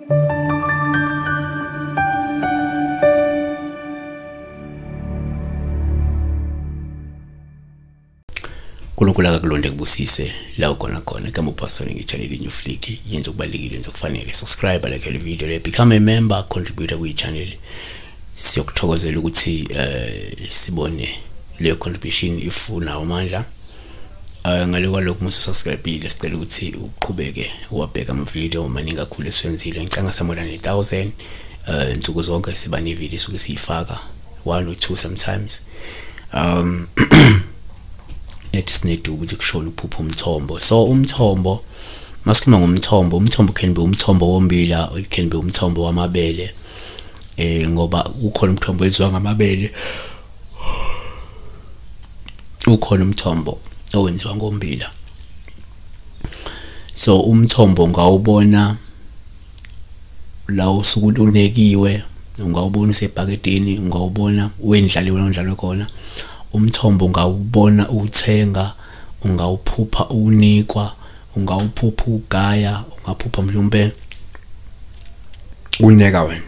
uNkulunkulu akakulonde kubusise la ukhona khona kama upastor ngichannel inyu flick yenza ukubalekile yenza kufanele subscribe like le video le become a member contributor ku channel siyokuthokozela ukuthi sibone le contribution ifuna amandla ngale kwalokho musu subscribe ile sicela ukuthi uqhubeke wabheka ama video maningi kakhulu eswenzile ngicanga samona 1000 insuku zonke siba ne video suke siyifaka 1 or 2 sometimes etisnedu ukuthi kushona uphupha umthombo. So umthombo masikhuluma ngomthombo, umthombo can be umthombo wombila, it can be umthombo wamabele ngoba ukhona umthombo wenziwa ngamabele, ukhona umthombo owenziwa ngombila. So umthombo ngawubona la usuku unekiwe, ungawubona usebhakedeni, ungawubona wendlaliwe njalo khona. Umthombo ngawubona uthenga, ungawuphupha unikwa, ungawuphupha ugaya, ungaphupha mhlawumbe uneka wena.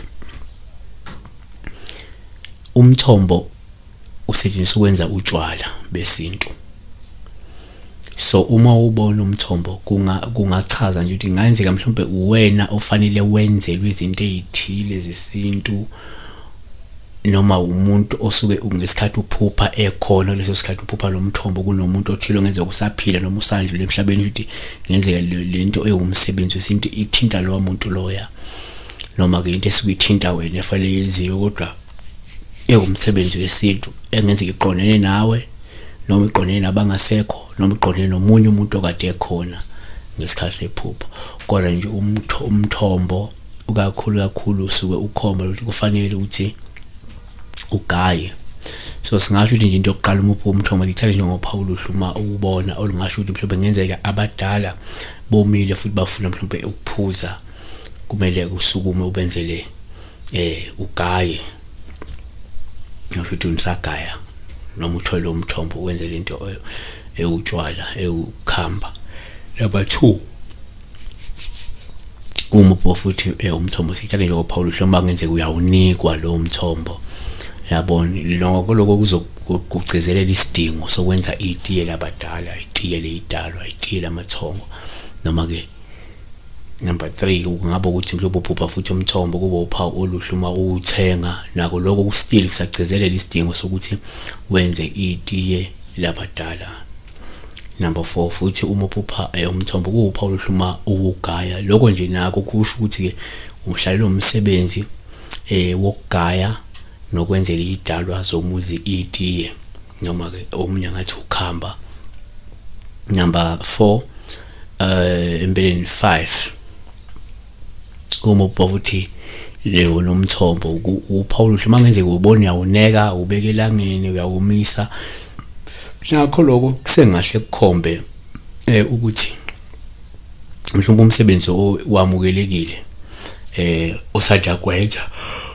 Umthombo usetshenziswa ukwenza utshwala besintu. So uma ubona umthombo kungachaza nje ukuthi ingayenzeka mhlawumbe uwena ofanele wenzelwe izinto ezithile zesintu, noma umuntu osuke ungesikhathi uphupha ekhona leso sikhathi uphupha lo mthombo kunomuntu othile ngenzeka usaphila noma usandlule emhlabeni ukuthi ngenzeka lento eyumsebenzi wesintu ithinta lo muntu loya, noma ke into esuke ithinta wena efanele yenziwe kodwa eyumsebenzi wesintu engenzeka iqonene nawe noma iqonene nabangasekho noma iqonene nomunye umuntu okade ekhona ngesikhathi sephupha. Kodwa nje umthombo ukakhulu usuke ukhomba ukuthi kufanele ukuthi ugaye. So singasho ukuthi nje into yokuqala umthombo ngithanda nje ngoPaul uhluma ubona olungasho ukuthi mhlawumbe ngenzeka abadala bomile futhi bafuna mhlawumbe ukuphuza, kumele usukume ubenzele ugaye. Ngisho unisagaya noma uthole umthombo wenzele into ewutshwala ewukhamba. Number 2 uma futhi umthombo sithanda nje ngoPaul uhluma ngenzeka uyawunikwa lo mthombo. Yabona lokho kuzokugcizelela isidingo sokwenza itiye labadala, itiye leyidalwa, itiye lamathongo. Noma ke number 3 kungaba ukuthi mhlawumbe uphupha futhi umthombo kuba uphawu oluhluma uthenga, nako lokho kustil kusagcizelela isidingo sokuthi wenze itiye labadala. Number 4 futhi uma uphupha umthombo kuwuphawu oluhluma ukugaya, lokho nje nako kusho ukuthi ke umhlalelo umsebenzi wokugaya nokwenzela idalwa zomuzi itiye noma ke omunye ngathi ukhamba. Number 4 empeleni 5 uma futhi leyo nomthombo uPaul uhluma ngenzeka ubone yawuneka ubeke elangeni uyawumisa, nakho lokho kusengahle kukhombe ukuthi mhlawumbe umsebenzi owamukelekile osada kwenza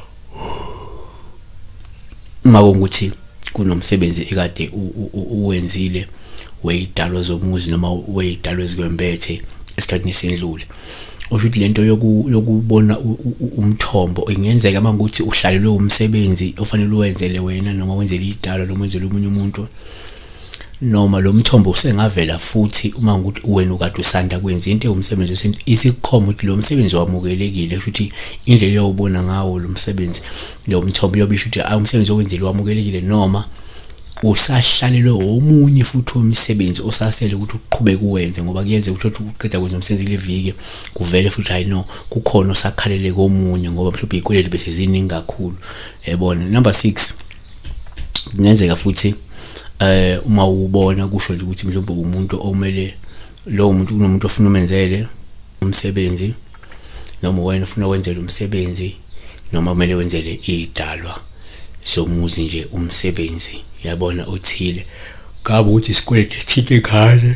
makungukuthi kunomsebenzi ekade uwenzile weyidalwa zomuzi noma weyidalwa ezikwembethe esikhathini esendlule. Ukuthi lento yokubona umthombo ingenzeka mangukuthi uhlalelwe umsebenzi ofanele uwenzele wena noma wenzele idalwa noma wenzele umunye umuntu, noma lo mthombo usengavela futhi uma ngukuthi wena ukade usanda kwenza into umsebenzi wesintu isikhoma ukuthi lo msebenzi wamukelekile, futhi indlela yobona ngawo lo msebenzi lo mthombo yobisho ukuthi umsebenzi owenzelwe wamukelekile, noma usahlalelwe omunye futhi umsebenzi osasele ukuthi uqhubeke uwenze, ngoba kuyenze ukuthi uqeda kwenza umsebenzi kule viki kuvele futhi hayi no kukhona osakhalele komunye ngoba mhlawumbe ikweleli bese ziningi kakhulu. Yabona. Number 6 kungenzeka futhi uma ubona kusho nje ukuthi mhlawumbe umuntu omele lo muntu kunomuntu ofuna umenzele umsebenzi, noma wena ufuna wenzele umsebenzi, noma kumele wenzele idalwa somuzi nje umsebenzi. Yabona uthile ngabe ukuthi isikweleti sithinta ekhaya,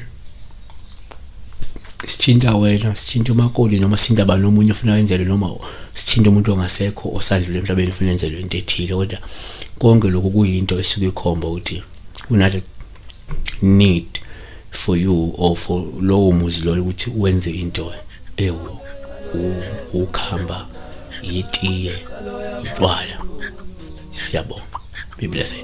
sithinta wena, sithinta umakoli noma sithinta abantu omunye ufuna wenzele, noma sithinta umuntu ongasekho osandlule emhlabeni ufuna wenzelwe into ethile. Kodwa konke lokho kuyinto esuke ikhomba ukuthi unale need for you or for lowo muzi lo ukuthi wenze into ukhamba, itiye, utshwala. Siyabonga. Be blessed.